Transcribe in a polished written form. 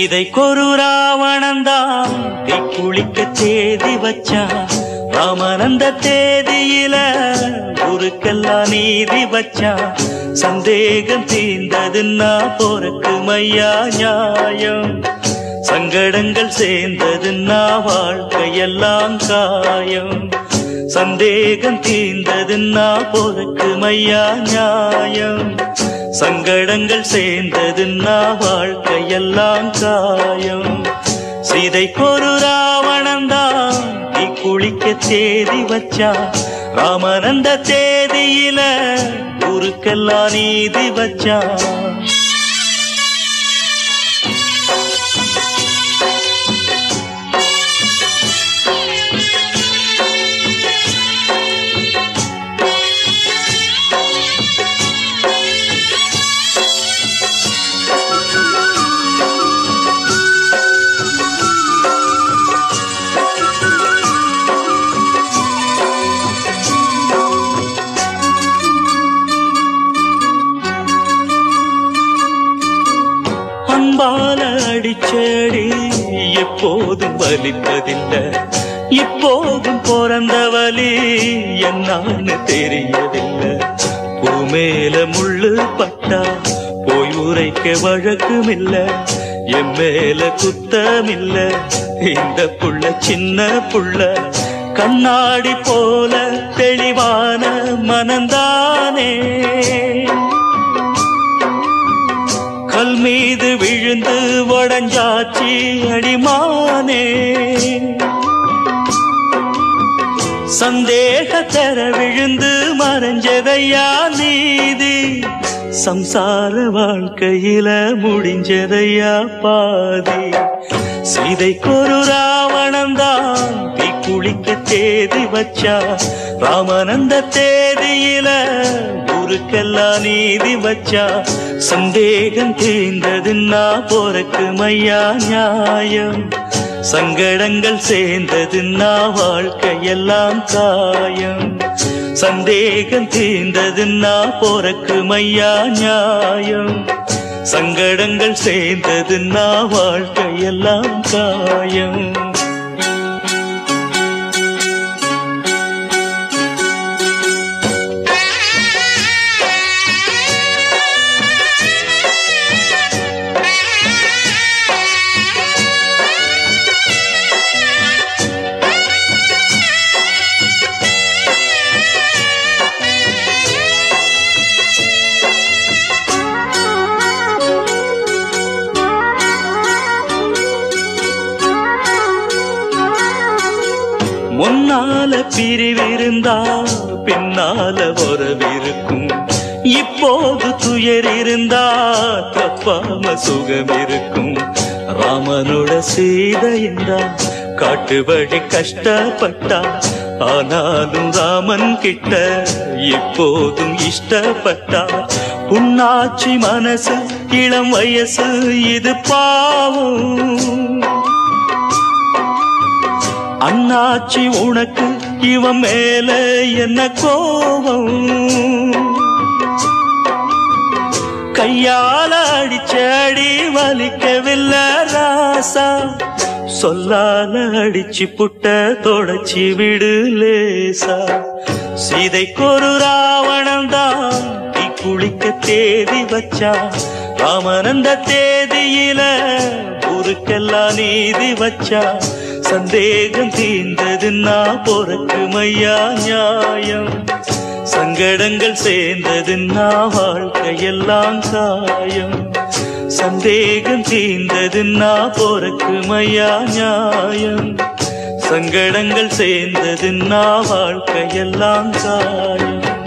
சீதைக்கொரு ராவணந்தான் குளிக்க தேதி வச்சான். ராமனந்த தேதியில ஊருக்கெல்லாம் நீதி வச்சான். சந்தேகம் தீர்ந்ததுன்னா போறக்கு மையா நியாயம். சங்கடங்கள் சேர்ந்ததுன்னா வாழ்க்கையெல்லாம் காயம். சந்தேகம் தீர்ந்ததுன்னா போறக்கு மையா நியாயம். சங்கடங்கள் சேர்ந்ததுன்னா வாழ்க்கையெல்லாம் காயம். சீதைக்கொரு ராவணந்தான் குளிக்க தேதி வச்சா. ராமனந்த தேதியில ஊருக்கெல்லாம் நீதி வச்சா. அன்பால அடிச்சடி எப்போதும் வலிப்பதில்லை. இப்போதும் பிறந்த வலி என்னான்னு தெரியவில்லை. பூமேல முள்ளு பட்டா போய் உரைக்க வழக்குமில்ல. என் மேல குத்தமில்ல. இந்த புள்ள சின்ன புள்ள கண்ணாடி போல தெளிவான மனந்தானே. கல் மீது விழுந்து உடஞ்சாச்சி அடிமானே. சந்தேகத்தர விழுந்து மறைஞ்சதையா நீதி. சம்சார வாழ்க்கையில முடிஞ்சதையா பாதி. சீதைக்கொரு ராவணந்தான் குளிக்க தேதி வச்சா. ராமனந்த தேதியில ஊருக்கெல்லாம் நீதி வச்சா. சந்தேகம் தீர்ந்ததுன்னா போறக்கு மையா நியாயம். சங்கடங்கள் சேர்ந்ததுன்னா வாழ்க்கையெல்லாம் காயம். சந்தேகம் தீர்ந்ததுன்னா போறக்கு மையா நியாயம். சங்கடங்கள் சேர்ந்ததுன்னா வாழ்க்கையெல்லாம் காயம். முன்னால பிரிவிருந்தா பின்னால உறவிருக்கும். இப்போது துயர் இருந்தா தப்பாம சுகம் இருக்கும். ராமனோட சீதை என்றா காட்டுபடி கஷ்டப்பட்டா. ஆனாலும் ராமன் கிட்ட இப்போதும் இஷ்டப்பட்டா. புண்ணாச்சி மனசு இளம் வயசு இது பாவம். அண்ணாச்சி உனக்கு இவன் மேல என்ன கோபம். கையால அடிச்சடி வலிக்கவில்லை ராசா. சொல்லால அடிச்சு புட்ட தொடச்சி விடு லேசா. சீதைக்கொரு ராவணந்தான் குளிக்க தேதி வச்சா. ராமனந்த தேதியில ஊருக்கெல்லாம் நீதி வச்சா. சந்தேகம் தீர்ந்ததுன்னா போறக்கு மையா நியாயம். சங்கடங்கள் சேர்ந்ததுன்னா வாழ்க்கையெல்லாம் காயம். சந்தேகம் தீர்ந்ததுன்னா போறக்கு மையா நியாயம். சங்கடங்கள் சேர்ந்ததுன்னா வாழ்க்கையெல்லாம் காயம்.